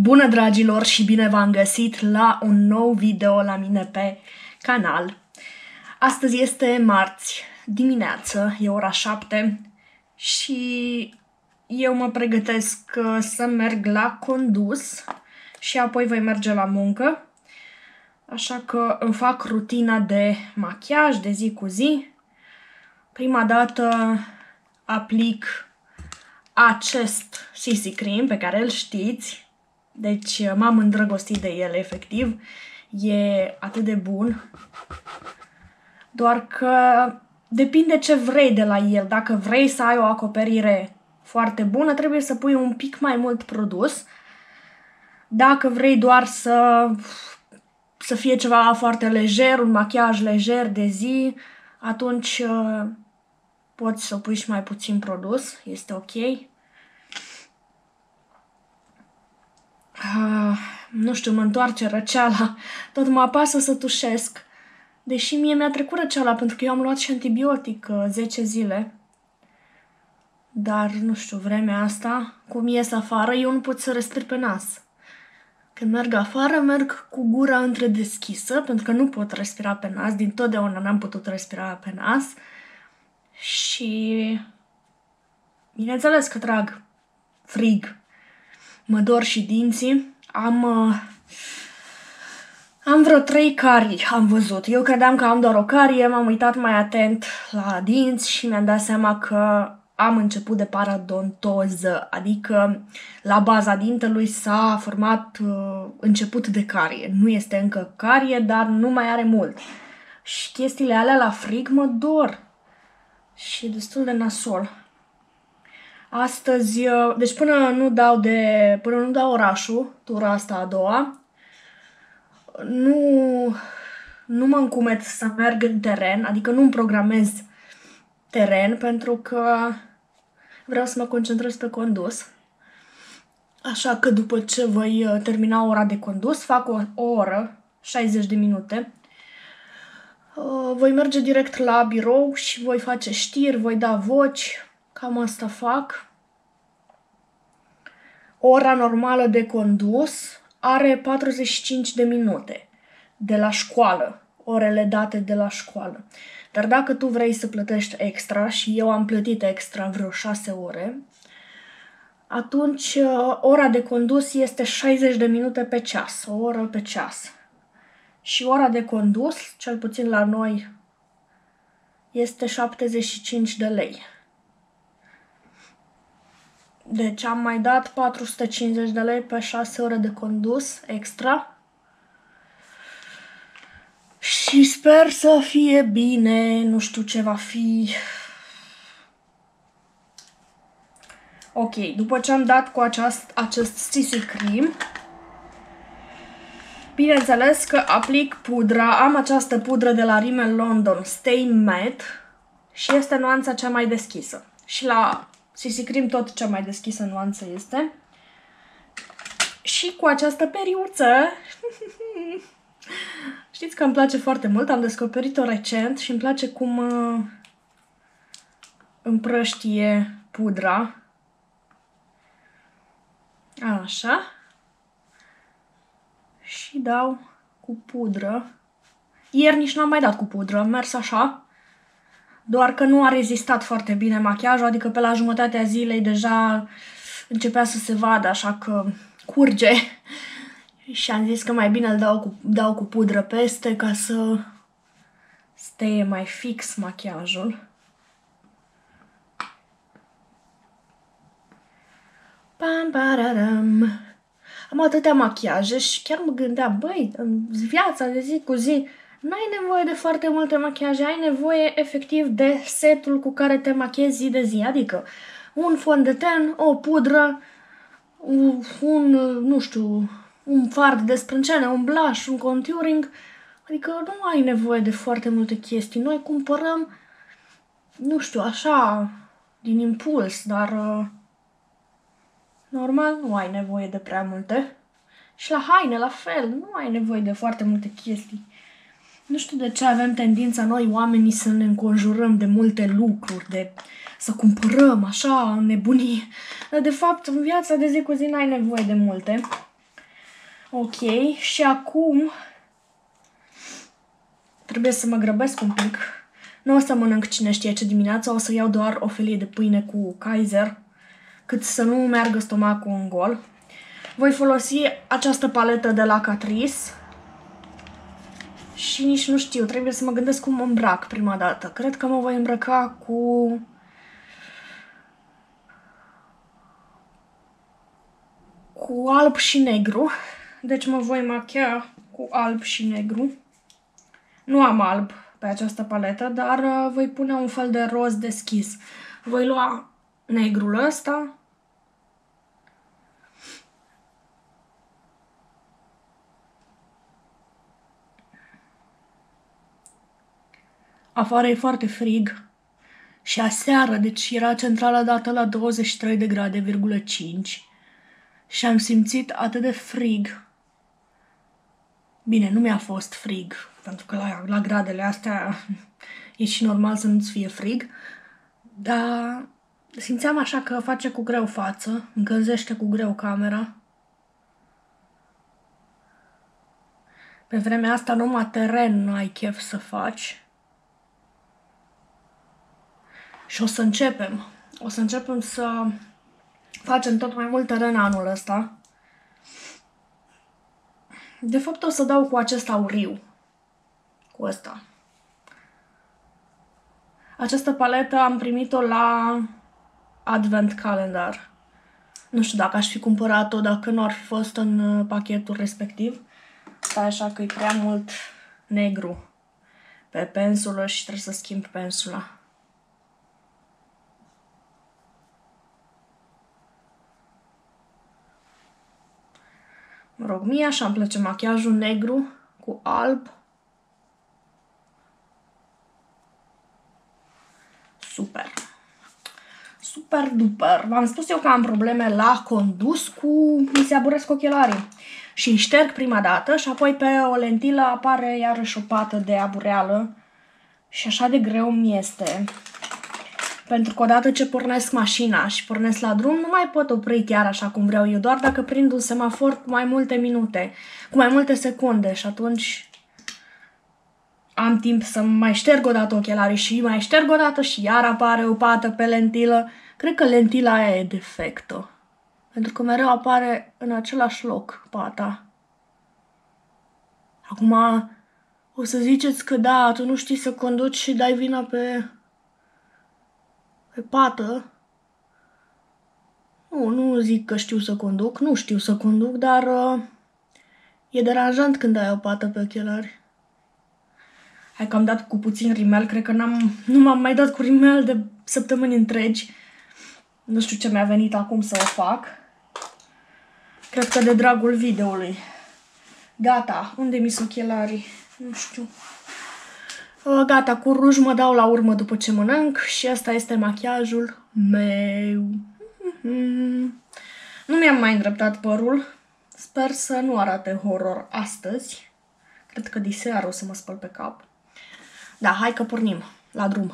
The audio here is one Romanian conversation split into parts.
Bună, dragilor, și bine v-am găsit la un nou video la mine pe canal. Astăzi este marți dimineață, e ora 7 și eu mă pregătesc să merg la condus și apoi voi merge la muncă. Așa că îmi fac rutina de machiaj de zi cu zi. Prima dată aplic acest CC Cream pe care îl știți. Deci m-am îndrăgostit de el, efectiv. E atât de bun. Doar că depinde ce vrei de la el. Dacă vrei să ai o acoperire foarte bună, trebuie să pui un pic mai mult produs. Dacă vrei doar să fie ceva foarte lejer, un machiaj lejer de zi, atunci poți să pui și mai puțin produs. Este ok. Nu știu, mă întoarce răceala. Tot mă apasă să tușesc. Deși mie mi-a trecut răceala, pentru că eu am luat și antibiotic 10 zile. Dar, nu știu, vremea asta, cum ies afară, eu nu pot să respir pe nas. Când merg afară, merg cu gura întredeschisă, pentru că nu pot respira pe nas. Dintotdeauna n-am putut respira pe nas. Și bineînțeles că trag frig. Mă dor și dinții. Am vreo 3 carii, am văzut. Eu credeam că am doar o carie, m-am uitat mai atent la dinți și mi-am dat seama că am început de paradontoză, adică la baza dintelui s-a format început de carie. Nu este încă carie, dar nu mai are mult. Și chestiile alea la frig mă dor. Și e destul de nasol. Astăzi, deci până nu dau orașul, tura asta a doua, nu mă încumet să merg în teren, adică nu-mi programez teren, pentru că vreau să mă concentrez pe condus. Așa că după ce voi termina ora de condus, fac o oră, 60 de minute, voi merge direct la birou și voi face știri, voi da voci, cam asta fac. Ora normală de condus are 45 de minute de la școală, orele date de la școală. Dar dacă tu vrei să plătești extra, și eu am plătit extra vreo 6 ore, atunci ora de condus este 60 de minute pe ceas, o oră pe ceas. Și ora de condus, cel puțin la noi, este 75 de lei. Deci am mai dat 450 de lei pe 6 ore de condus extra. Și sper să fie bine, nu știu ce va fi. Ok, după ce am dat cu acest CC Cream, bineînțeles că aplic pudra. Am această pudră de la Rimmel London Stay Matte și este nuanța cea mai deschisă. Și la CC Cream tot cea mai deschisă nuanță este. Și cu această periuță, știți că îmi place foarte mult, am descoperit-o recent și îmi place cum împrăștie pudra. Așa. Și dau cu pudră. Ieri nici n-am mai dat cu pudră, am mers așa. Doar că nu a rezistat foarte bine machiajul, adică pe la jumătatea zilei deja începea să se vadă, așa că curge. Și am zis că mai bine îl dau cu pudră peste ca să stea mai fix machiajul. Pam, pararam. Am atâtea machiaje și chiar mă gândeam, băi, în viața de zi cu zi n-ai nevoie de foarte multe machiaje, ai nevoie efectiv de setul cu care te machiezi zi de zi, adică un fond de ten, o pudră, nu știu, un fard de sprâncene, un blush, un contouring, adică nu ai nevoie de foarte multe chestii. Noi cumpărăm, nu știu, așa, din impuls, dar normal nu ai nevoie de prea multe. Și la haine, la fel, nu ai nevoie de foarte multe chestii. Nu știu de ce avem tendința noi, oamenii, să ne înconjurăm de multe lucruri, să cumpărăm așa, în nebunie. Dar, de fapt, în viața de zi cu zi n-ai nevoie de multe. Ok, și acum trebuie să mă grăbesc un pic. Nu o să mănânc cine știe ce dimineața, o să iau doar o felie de pâine cu Kaiser, cât să nu meargă stomacul în gol. Voi folosi această paletă de la Catrice și nici nu știu, trebuie să mă gândesc cum mă îmbrac prima dată. Cred că mă voi îmbrăca cu alb și negru. Deci mă voi machia cu alb și negru. Nu am alb pe această paletă, dar voi pune un fel de roz deschis. Voi lua negrul ăsta. Afară e foarte frig. Și aseară, deci era centrala dată la 23 de grade, 5. Și am simțit atât de frig. Bine, nu mi-a fost frig, pentru că la gradele astea e și normal să nu-ți fie frig. Dar simțeam așa că face cu greu față, încălzește cu greu camera. Pe vremea asta numai teren nu ai chef să faci. Și o să începem. O să începem să facem tot mai mult teren anul ăsta. De fapt o să dau cu acest auriu. Cu ăsta. Această paletă am primit-o la Advent Calendar. Nu știu dacă aș fi cumpărat-o dacă nu ar fi fost în pachetul respectiv. Stai așa că e prea mult negru pe pensulă și trebuie să schimb pensula. Mă rog, mie așa îmi place machiajul negru cu alb. Super. Super duper. V-am spus eu că am probleme la condus mi se aburesc ochelarii. Și îi șterg prima dată și apoi pe o lentilă apare iarăși o pată de abureală. Și așa de greu mi este. Pentru că odată ce pornesc mașina și pornesc la drum, nu mai pot opri chiar așa cum vreau eu, doar dacă prind un semafor cu mai multe minute, cu mai multe secunde și atunci am timp să mai șterg o dată ochelarii și mai șterg o dată și iar apare o pată pe lentilă. Cred că lentila aia e defectă, pentru că mereu apare în același loc pata. Acum o să ziceți că da, tu nu știi să conduci și dai vina pe pată. Nu zic că știu să conduc, nu știu să conduc, dar e deranjant când ai o pată pe ochelari. Hai că am dat cu puțin rimel, cred că nu m-am mai dat cu rimel de săptămâni întregi. Nu știu ce mi-a venit acum să o fac. Cred că de dragul videoului. Gata, unde mi sunt ochelarii? Nu știu. Gata, cu ruj mă dau la urmă după ce mănânc și asta este machiajul meu. Nu mi-am mai îndreptat părul. Sper să nu arate horror astăzi. Cred că diseară o să mă spăl pe cap. Da, hai că pornim la drum.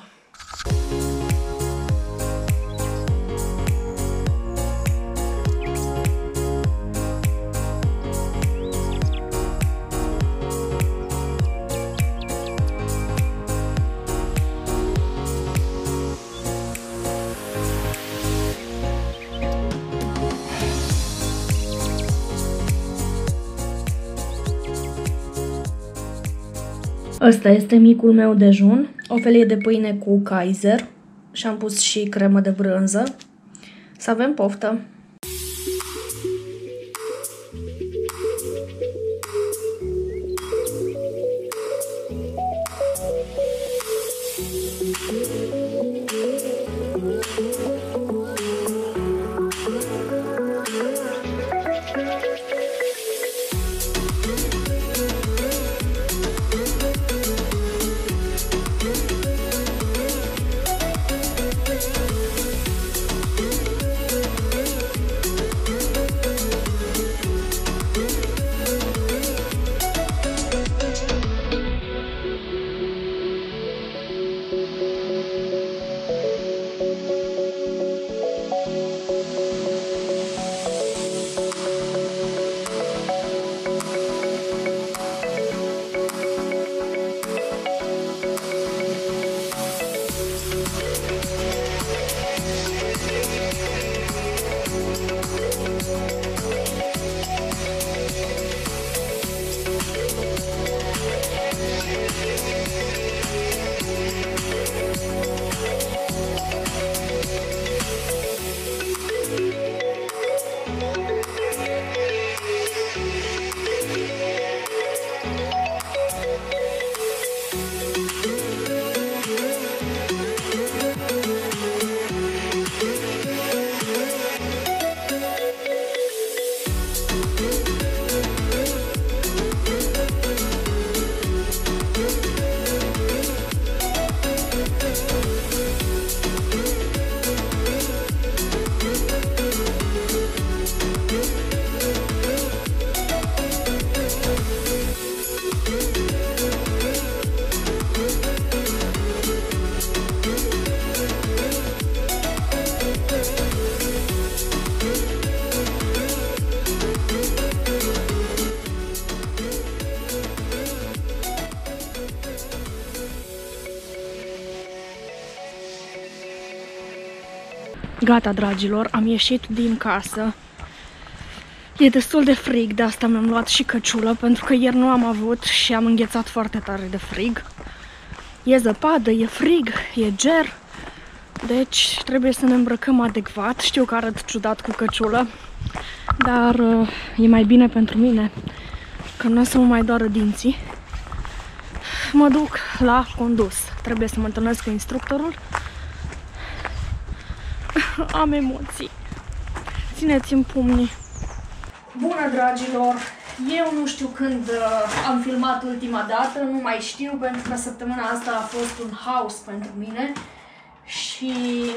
Ăsta este micul meu dejun, o felie de pâine cu Kaiser și am pus și cremă de brânză. Să avem poftă! Gata, dragilor, am ieșit din casă. E destul de frig, de asta mi-am luat și căciulă, pentru că ieri nu am avut și am înghețat foarte tare de frig. E zăpadă, e frig, e ger, deci trebuie să ne îmbrăcăm adecvat. Știu că arăt ciudat cu căciulă, dar e mai bine pentru mine, că nu o să mă mai doară dinții. Mă duc la condus. Trebuie să mă întâlnesc cu instructorul. Am emoții. Țineți-mi pumnii. Bună, dragilor! Eu nu știu când am filmat ultima dată, nu mai știu, pentru că săptămâna asta a fost un haos pentru mine și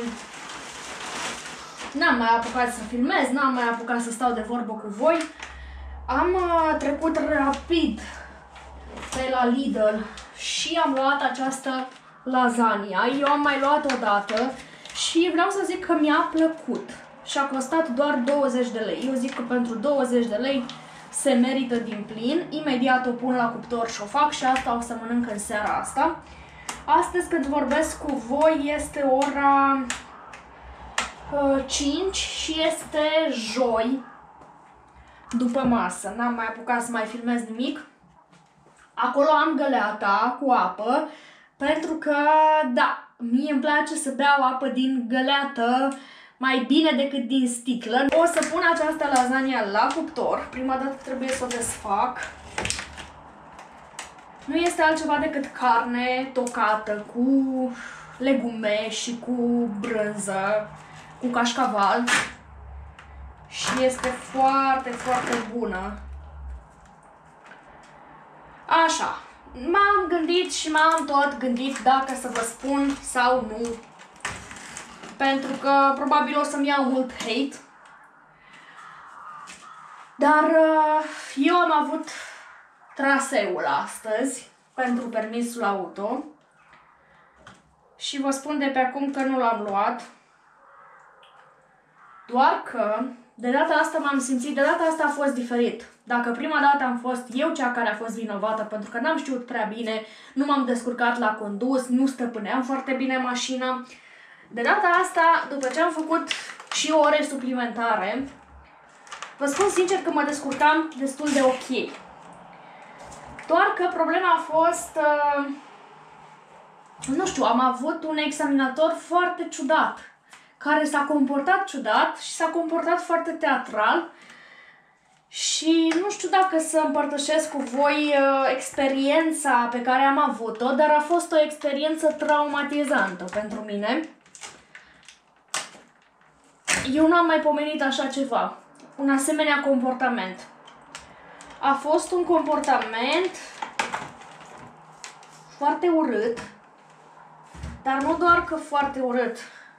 n-am mai apucat să filmez, n-am mai apucat să stau de vorbă cu voi. Am trecut rapid pe la Lidl și am luat această lasagna. Eu am mai luat o dată și vreau să zic că mi-a plăcut și a costat doar 20 de lei. Eu zic că pentru 20 de lei se merită din plin. Imediat o pun la cuptor și o fac și asta o să mănânc în seara asta. Astăzi când vorbesc cu voi este ora 5 și este joi după masă. N-am mai apucat să mai filmez nimic. Acolo am găleata cu apă, pentru că, da, mie îmi place să beau apă din găleată mai bine decât din sticlă. O să pun această lasagna la cuptor. Prima dată trebuie să o desfac. Nu este altceva decât carne tocată cu legume și cu brânză, cu cașcaval. Și este foarte, foarte bună. Așa, m-am gândit și m-am tot gândit dacă să vă spun sau nu. Pentru că probabil o să-mi iau mult hate. Dar eu am avut traseul astăzi pentru permisul auto. Și vă spun de pe acum că nu l-am luat. Doar că de data asta m-am simțit, de data asta a fost diferit. Dacă prima dată am fost eu cea care a fost vinovată pentru că n-am știut prea bine, nu m-am descurcat la condus, nu stăpâneam foarte bine mașina. De data asta, după ce am făcut și ore suplimentare, vă spun sincer că mă descurcam destul de ok. Doar că problema a fost, nu știu, am avut un examinator foarte ciudat, care s-a comportat ciudat și s-a comportat foarte teatral. Și nu știu dacă să împărtășesc cu voi experiența pe care am avut-o, dar a fost o experiență traumatizantă pentru mine. Eu n-am mai pomenit așa ceva, un asemenea comportament. A fost un comportament foarte urât, dar nu doar că foarte urât.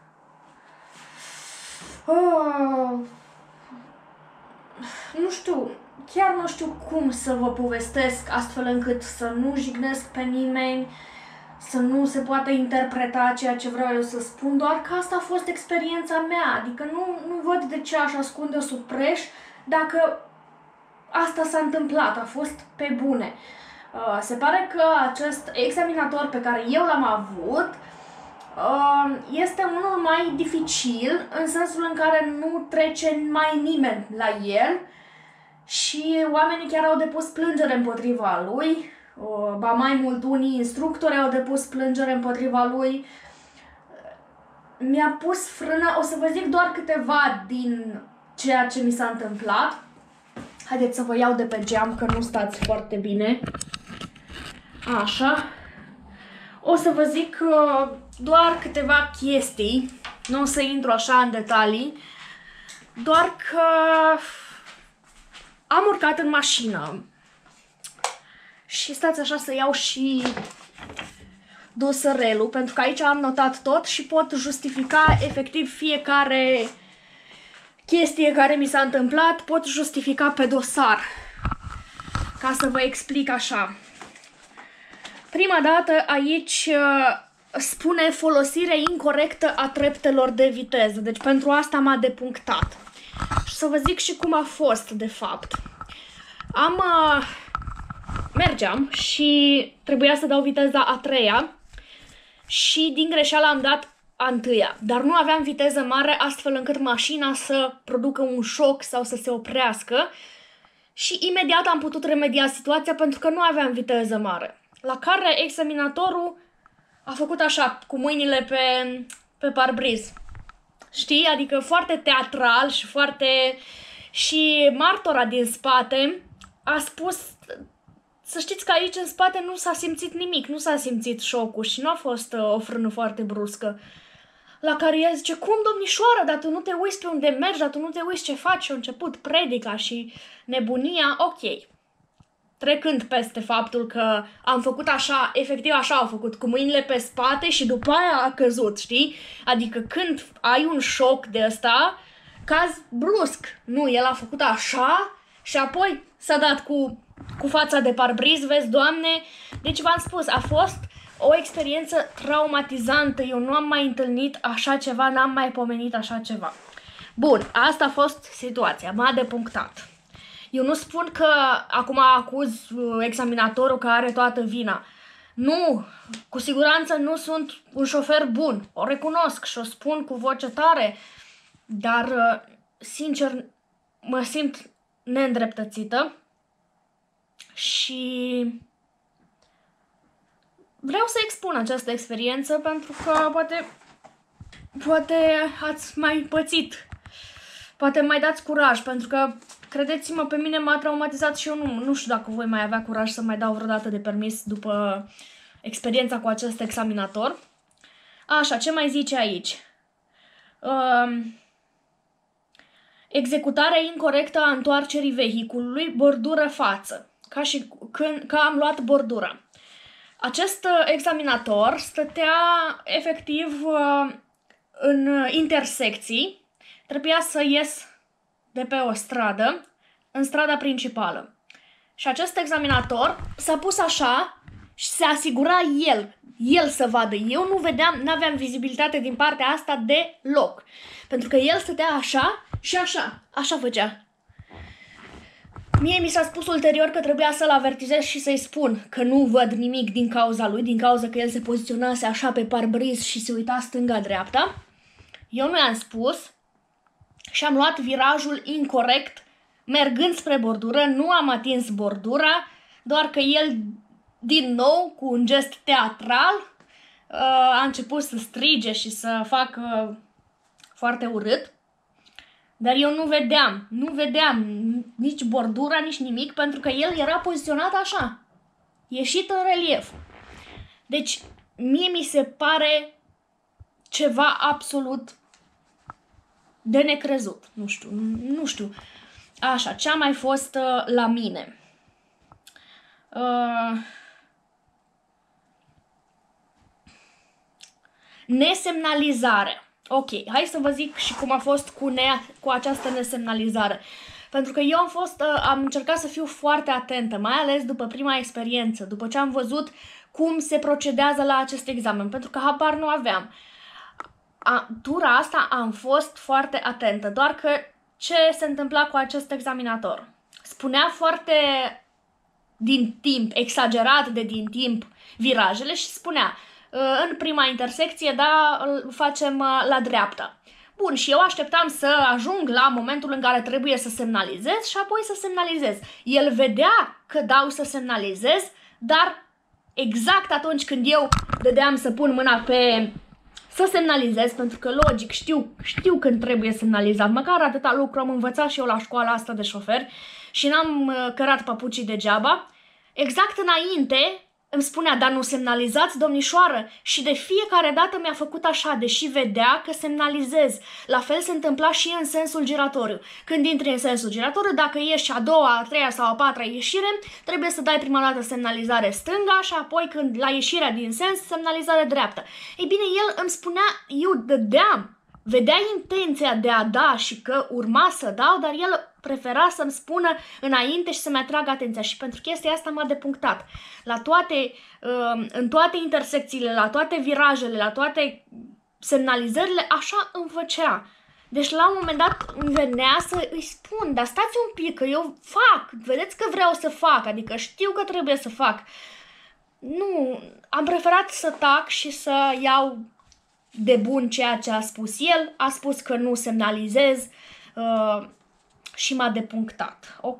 Nu știu, chiar nu știu cum să vă povestesc astfel încât să nu jignesc pe nimeni, să nu se poată interpreta ceea ce vreau eu să spun, doar că asta a fost experiența mea, adică nu văd de ce aș ascunde-o sub preș dacă asta s-a întâmplat, a fost pe bune. Se pare că acest examinator pe care eu l-am avut este unul mai dificil, în sensul în care nu trece mai nimeni la el și oamenii chiar au depus plângere împotriva lui, ba mai mult unii instructori au depus plângere împotriva lui. Mi-a pus frână, o să vă zic doar câteva din ceea ce mi s-a întâmplat. Haideți să vă iau de pe geam că nu stați foarte bine. Așa. O să vă zic doar câteva chestii, nu o să intru așa în detalii, doar că am urcat în mașină și stați așa să iau și dosărelul, pentru că aici am notat tot și pot justifica efectiv fiecare chestie care mi s-a întâmplat, pot justifica pe dosar, ca să vă explic așa. Prima dată aici spune folosire incorrectă a treptelor de viteză, deci pentru asta m-a depunctat. Și să vă zic și cum a fost de fapt. Mergeam și trebuia să dau viteza a treia și din greșeală am dat a întâia, dar nu aveam viteză mare astfel încât mașina să producă un șoc sau să se oprească și imediat am putut remedia situația pentru că nu aveam viteză mare. La care examinatorul a făcut așa, cu mâinile pe parbriz. Știi? Adică foarte teatral și foarte... Și martora din spate a spus... Să știți că aici în spate nu s-a simțit nimic, nu s-a simțit șocul și nu a fost o frână foarte bruscă. La care el zice, cum domnișoară, dar tu nu te uiți pe unde mergi, dar tu nu te uiți ce faci? Și a început predica și nebunia, ok. Trecând peste faptul că am făcut așa, efectiv așa au făcut, cu mâinile pe spate și după aia a căzut, știi? Adică când ai un șoc de ăsta, caz brusc. Nu, el a făcut așa și apoi s-a dat cu fața de parbriz, vezi, Doamne? Deci v-am spus, a fost o experiență traumatizantă. Eu nu am mai întâlnit așa ceva, n-am mai pomenit așa ceva. Bun, asta a fost situația, m-a depunctat. Eu nu spun că acum acuz examinatorul că are toată vina. Nu, cu siguranță nu sunt un șofer bun. O recunosc și o spun cu voce tare, dar, sincer, mă simt neîndreptățită și vreau să expun această experiență pentru că poate ați mai pățit. Poate mai dați curaj, pentru că, credeți-mă, pe mine m-a traumatizat și eu nu știu dacă voi mai avea curaj să mai dau vreodată de permis după experiența cu acest examinator. Așa, ce mai zice aici? Executarea incorrectă a întoarcerii vehiculului, bordură față, ca am luat bordura. Acest examinator stătea efectiv în intersecții. Trebuia să ies de pe o stradă, în strada principală. Și acest examinator s-a pus așa și se asigura el să vadă. Eu nu vedeam, n-aveam vizibilitate din partea asta deloc. Pentru că el stătea așa și așa făcea. Mie mi s-a spus ulterior că trebuia să-l avertizez și să-i spun că nu văd nimic din cauza lui, din cauza că el se poziționase așa pe parbriz și se uita stânga-dreapta. Eu nu i-am spus și am luat virajul incorrect, mergând spre bordură, nu am atins bordura, doar că el, din nou, cu un gest teatral, a început să strige și să facă foarte urât. Dar eu nu vedeam nici bordura, nici nimic, pentru că el era poziționat așa, ieșit în relief. Deci, mie mi se pare ceva absolut de necrezut. Nu știu. Așa, ce a mai fost la mine? Nesemnalizare. Ok, hai să vă zic și cum a fost cu această nesemnalizare. Pentru că eu am încercat să fiu foarte atentă, mai ales după prima experiență, după ce am văzut cum se procedează la acest examen, pentru că habar nu aveam. Tura asta am fost foarte atentă, doar că ce se întâmpla cu acest examinator? Spunea foarte din timp, exagerat de din timp, virajele și spunea în prima intersecție, da, îl facem la dreapta. Bun, și eu așteptam să ajung la momentul în care trebuie să semnalizez și apoi să semnalizez. El vedea că dau să semnalizez, dar exact atunci când eu dădeam să pun mâna pe să semnalizez, pentru că logic știu când trebuie semnalizat, măcar atâta lucru am învățat și eu la școala asta de șoferi și n-am cărat papucii degeaba. Exact înainte îmi spunea, dar nu semnalizați, domnișoară? Și de fiecare dată mi-a făcut așa, deși vedea că semnalizez. La fel se întâmpla și în sensul giratoriu. Când intri în sensul giratoriu, dacă ieși a doua, a treia sau a patra ieșire, trebuie să dai prima dată semnalizare stânga și apoi când la ieșirea din sens, semnalizare dreaptă. Ei bine, el îmi spunea, eu dădeam, vedea intenția de a da și că urma să dau, dar el prefera să-mi spună înainte și să-mi atragă atenția și pentru chestia asta m-a depunctat. În toate intersecțiile, la toate virajele, la toate semnalizările, așa îmi făcea. Deci la un moment dat îmi venea să îi spun, dar stați un pic, că eu fac, vedeți că vreau să fac, adică știu că trebuie să fac. Nu, am preferat să tac și să iau de bun ceea ce a spus el, a spus că nu semnalizez și m-a depunctat. Ok.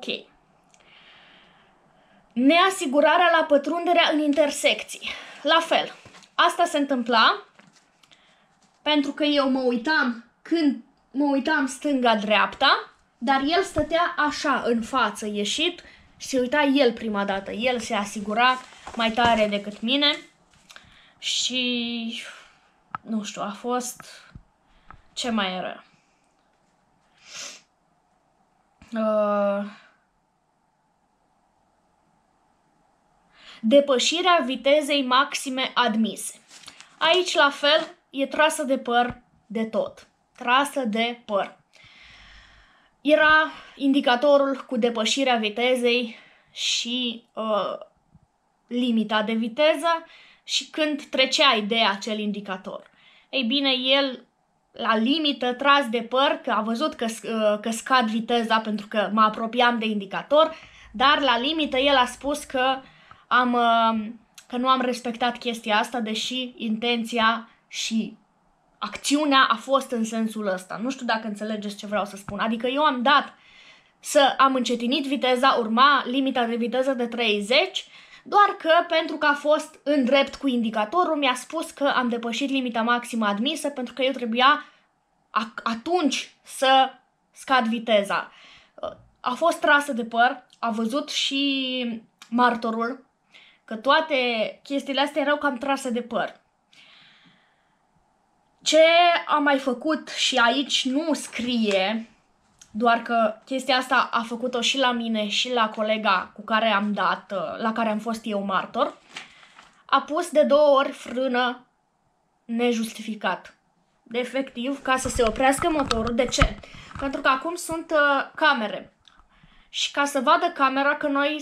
Neasigurarea la pătrunderea în intersecții. La fel, asta se întâmpla pentru că eu când mă uitam stânga-dreapta, dar el stătea așa în față, ieșit, și se uita el prima dată. El se asigura mai tare decât mine și nu știu, a fost ce mai era. Depășirea vitezei maxime admise. Aici, la fel, e trasă de păr de tot. Trasă de păr. Era indicatorul cu depășirea vitezei și limita de viteză și când treceai de acel indicator. Ei bine, el la limită tras de păr, că a văzut că scad viteza pentru că mă apropiam de indicator, dar la limită el a spus că nu am respectat chestia asta, deși intenția și acțiunea a fost în sensul ăsta. Nu știu dacă înțelegeți ce vreau să spun. Adică eu am dat am încetinit viteza, urma limita de viteză de 30, doar că pentru că a fost în drept cu indicatorul, mi-a spus că am depășit limita maximă admisă pentru că eu trebuia atunci să scad viteza. A fost trasă de păr, a văzut și martorul că toate chestiile astea erau cam trase de păr. Ce am mai făcut și aici nu scrie, doar că chestia asta a făcut-o și la mine și la colega cu care am dat, la care am fost eu martor, a pus de 2 ori frână nejustificat. De efectiv, ca să se oprească motorul. De ce? Pentru că acum sunt camere. Și ca să vadă camera că noi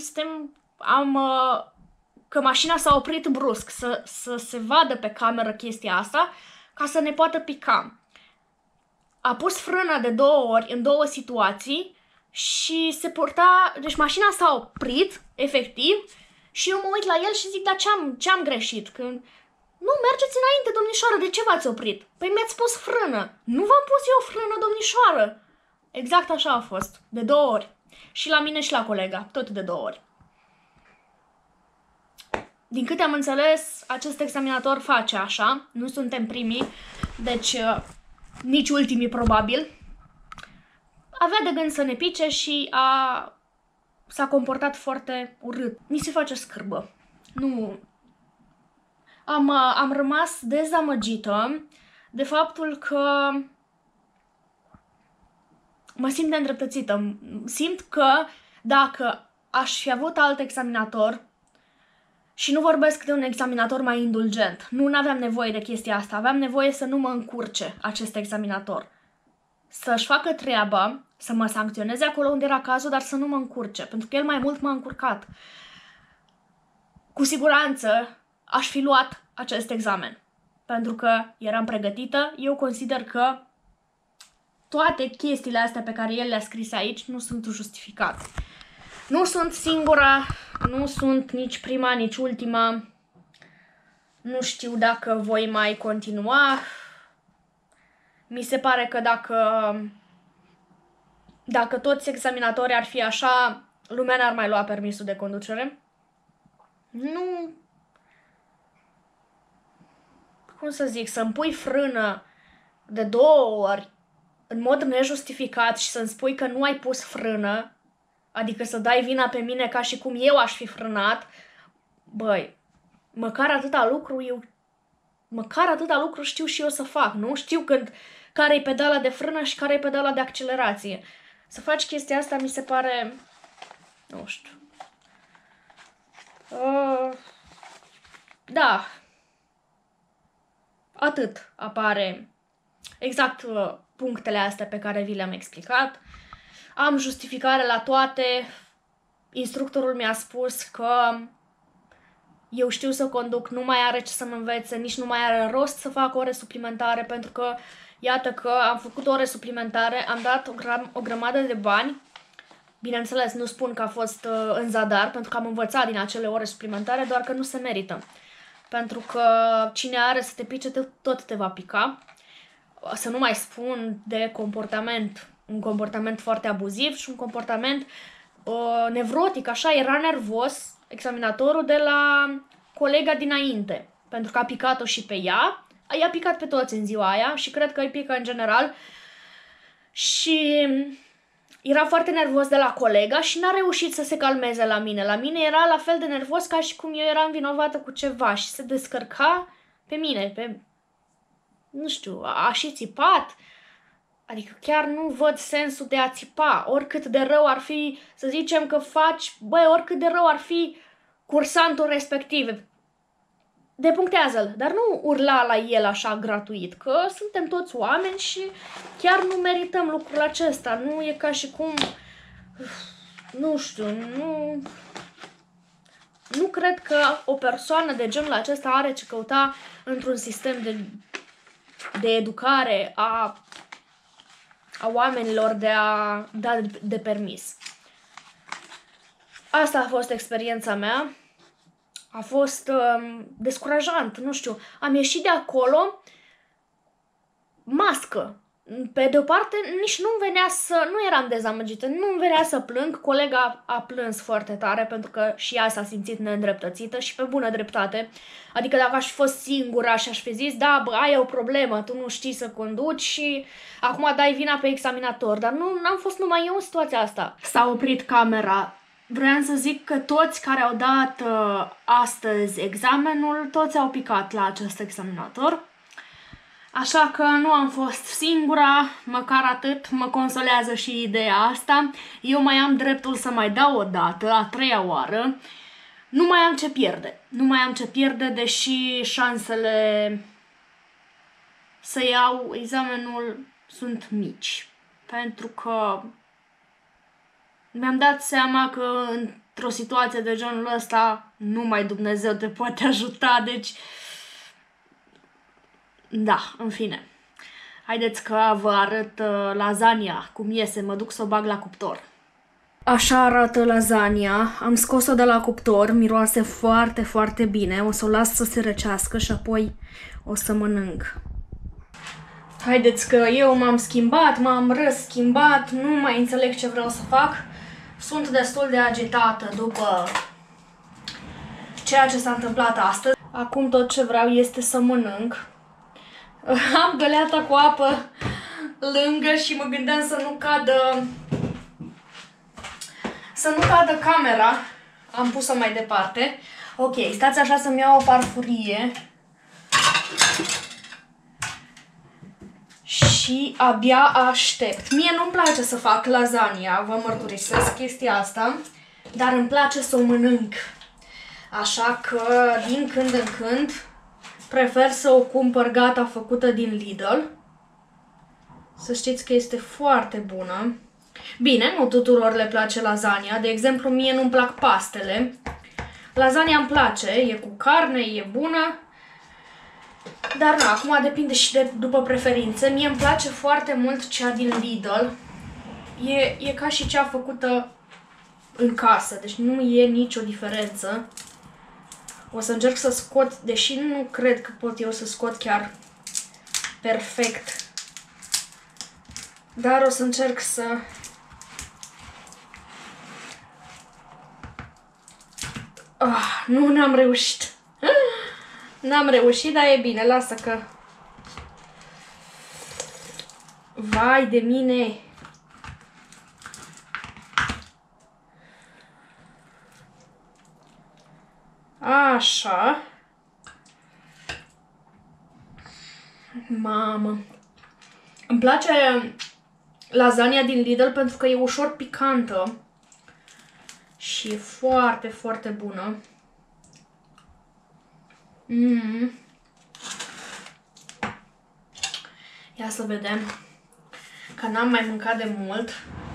că mașina s-a oprit brusc, să se vadă pe cameră chestia asta, ca să ne poată pica. A pus frâna de 2 ori în 2 situații și se purta, deci mașina s-a oprit, efectiv, și eu mă uit la el și zic, dar ce-am greșit? Că nu, mergeți înainte, domnișoară, de ce v-ați oprit? Păi mi-ați pus frână. Nu v-am pus eu frână, domnișoară. Exact așa a fost, de 2 ori. Și la mine și la colega, tot de 2 ori. Din câte am înțeles, acest examinator face așa, nu suntem primii, deci nici ultimii probabil. Avea de gând să ne pice și s-a comportat foarte urât. Mi se face scârbă. Nu. Am rămas dezamăgită de faptul că mă simt neîndreptățită. Simt că dacă aș fi avut alt examinator, și nu vorbesc de un examinator mai indulgent, nu aveam nevoie de chestia asta, aveam nevoie să nu mă încurce acest examinator. Să-și facă treaba, să mă sancționeze acolo unde era cazul, dar să nu mă încurce, pentru că el mai mult m-a încurcat. Cu siguranță aș fi luat acest examen, pentru că eram pregătită. Eu consider că toate chestiile astea pe care el le-a scris aici nu sunt justificate. Nu sunt singura, nu sunt nici prima, nici ultima. Nu știu dacă voi mai continua. Mi se pare că dacă toți examinatorii ar fi așa, lumea n-ar mai lua permisul de conducere. Nu. Cum să zic, să-mi pui frână de 2 ori în mod nejustificat și să-mi spui că nu ai pus frână, adică să dai vina pe mine ca și cum eu aș fi frânat, băi, măcar atâta lucru știu și eu să fac, nu? Știu care-i pedala de frână și care-i pedala de accelerație. Să faci chestia asta mi se pare, nu știu. Da. Atât apare exact punctele astea pe care vi le-am explicat. Am justificare la toate. Instructorul mi-a spus că eu știu să conduc, nu mai are ce să mă învețe, nici nu mai are rost să fac ore suplimentare, pentru că, iată că am făcut ore suplimentare, am dat o grămadă de bani. Bineînțeles, nu spun că a fost în zadar, pentru că am învățat din acele ore suplimentare, doar că nu se merită. pentru că cine are să te pice tot te va pica. Să nu mai spun de comportament, un comportament foarte abuziv și un comportament nevrotic, așa, era nervos examinatorul de la colega dinainte, pentru că a picat-o și pe ea, i-a picat pe toți în ziua aia și cred că îi pică în general și era foarte nervos de la colega și n-a reușit să se calmeze la mine. La mine era la fel de nervos ca și cum eu eram vinovată cu ceva și se descărca pe mine, nu știu, a și țipat. Adică chiar nu văd sensul de a țipa. Oricât de rău ar fi, să zicem că oricât de rău ar fi cursantul respectiv, depunctează-l, dar nu urla la el așa gratuit, că suntem toți oameni și chiar nu merităm lucrul acesta. Nu e ca și cum, nu știu, nu cred că o persoană de genul acesta are ce căuta într-un sistem de educare a oamenilor de a da de permis. Asta a fost experiența mea. A fost descurajant, nu știu. Am ieșit de acolo mască. Pe de o parte, nici nu eram dezamăgită, nu-mi venea să plâng. Colega a plâns foarte tare pentru că și ea s-a simțit neîndreptățită și pe bună dreptate. Adică dacă aș fi fost singura și aș fi zis, da, bă, ai o problemă, tu nu știi să conduci și acum dai vina pe examinator. Dar n-am fost numai eu în situația asta. S-a oprit camera. Vreau să zic că toți care au dat astăzi examenul, toți au picat la acest examinator. Așa că nu am fost singura, măcar atât, mă consolează și ideea asta. Eu mai am dreptul să mai dau o dată, a treia oară. Nu mai am ce pierde. Nu mai am ce pierde, deși șansele să iau examenul sunt mici. Pentru că mi-am dat seama că într-o situație de genul ăsta numai Dumnezeu te poate ajuta, deci da, în fine. Haideți că vă arăt lasagna, cum iese, mă duc să o bag la cuptor. Așa arată lasagna, am scos-o de la cuptor, miroase foarte, foarte bine, o să o las să se răcească și apoi o să mănânc. Haideți că eu m-am schimbat, m-am răschimbat, nu mai înțeleg ce vreau să fac. Sunt destul de agitată după ceea ce s-a întâmplat astăzi. Acum tot ce vreau este să mănânc. Am găleata cu apă lângă și mă gândeam să nu cadă camera. Am pus-o mai departe. Ok, stați așa să-mi iau o farfurie. Și abia aștept. Mie nu-mi place să fac lasagna, vă mărturisesc chestia asta, dar îmi place să o mănânc. Așa că din când în când prefer să o cumpăr gata făcută din Lidl. Să știți că este foarte bună. Bine, nu tuturor le place lasagna. De exemplu, mie nu-mi plac pastele. Lasagna îmi place, e cu carne, e bună. Dar na, acum depinde și de după preferințe. Mie îmi place foarte mult cea din Lidl. E ca și cea făcută în casă, deci nu e nicio diferență. O să încerc să scot, deși nu cred că pot eu să scot chiar perfect. Dar o să încerc să... nu, n-am reușit. N-am reușit, dar e bine, lasă că... Vai de mine! Așa. Mamă. Îmi place lasagna din Lidl pentru că e ușor picantă și e foarte, foarte bună. Ia să vedem. Că n-am mai mâncat de mult.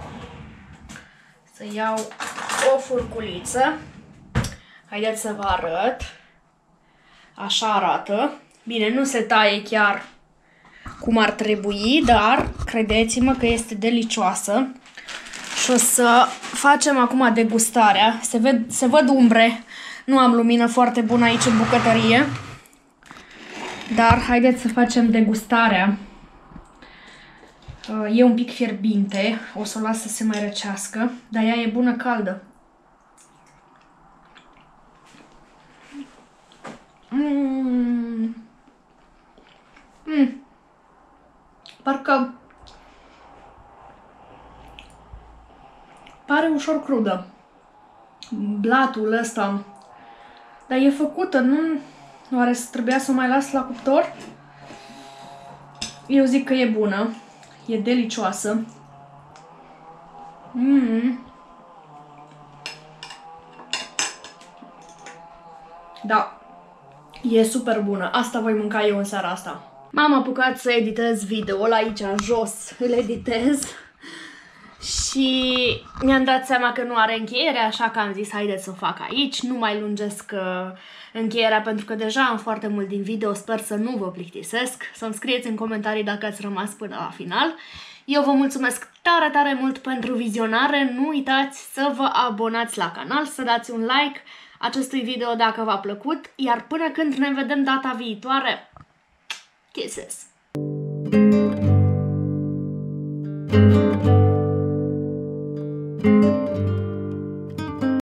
Să iau o furculiță. Haideți să vă arăt. Așa arată. Bine, nu se taie chiar cum ar trebui, dar credeți-mă că este delicioasă. Și o să facem acum degustarea. Se văd umbre Nu am lumină foarte bună aici în bucătărie. Dar haideți să facem degustarea. E un pic fierbinte. O să o las să se mai răcească. Dar ea e bună caldă. Parcă pare ușor crudă. Blatul ăsta. Dar e făcută, nu? Oare trebuia să o mai las la cuptor? Eu zic că e bună. E delicioasă. Da. E super bună. Asta voi mânca eu în seara asta. M-am apucat să editez video-ul aici, jos. Îl editez. Și mi-am dat seama că nu are încheiere, așa că am zis haideți să o fac aici. Nu mai lungesc încheierea pentru că deja am foarte mult din video. Sper să nu vă plictisesc. Să-mi scrieți în comentarii dacă ați rămas până la final. Eu vă mulțumesc tare, tare mult pentru vizionare. Nu uitați să vă abonați la canal, să dați un like acestui video dacă v-a plăcut. Iar până când ne vedem data viitoare, kisses!